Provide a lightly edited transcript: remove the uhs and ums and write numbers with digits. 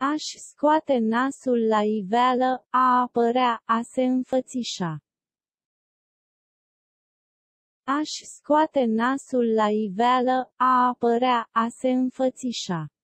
A-și scoate nasul la iveală, a apărea, a se înfățișa. A-și scoate nasul la iveală, a apărea, a se înfățișa.